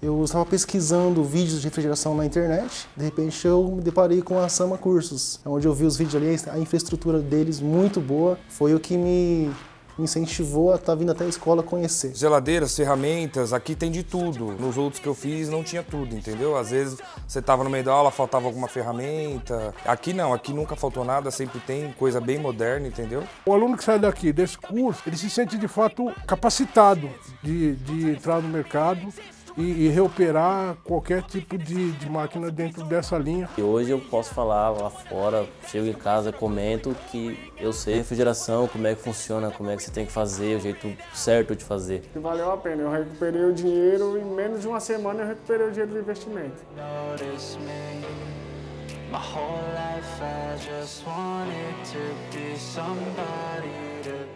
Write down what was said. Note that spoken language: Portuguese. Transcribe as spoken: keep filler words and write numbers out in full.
Eu estava pesquisando vídeos de refrigeração na internet, de repente eu me deparei com a Sama Cursos, onde eu vi os vídeos ali, a infraestrutura deles muito boa, foi o que me incentivou a estar vindo até a escola conhecer. Geladeiras, ferramentas, aqui tem de tudo. Nos outros que eu fiz não tinha tudo, entendeu? Às vezes você estava no meio da aula, faltava alguma ferramenta. Aqui não, aqui nunca faltou nada, sempre tem coisa bem moderna, entendeu? O aluno que sai daqui desse curso, ele se sente de fato capacitado de, de entrar no mercado e, e reoperar qualquer tipo de, de máquina dentro dessa linha. E hoje eu posso falar lá fora, chego em casa, comento que eu sei refrigeração, como é que funciona, como é que você tem que fazer, o jeito certo de fazer. Valeu a pena, eu recuperei o dinheiro, em menos de uma semana eu recuperei o dinheiro do investimento. My whole life I just wanted to be somebody to